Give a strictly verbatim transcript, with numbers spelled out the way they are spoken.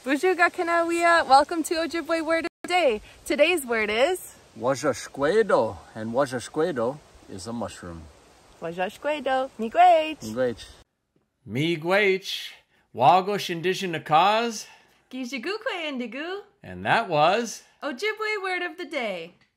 Bonjour Kanawia. Welcome to Ojibwe Word of the Day. Today's word is Wazhashkwedo, and Wazhashkwedo is a mushroom. Wazhashkwedo. Miigwech. Miigwech. Miigwech. Wagosh indigenous cause. Gijigukwe indigu. And that was Ojibwe Word of the Day.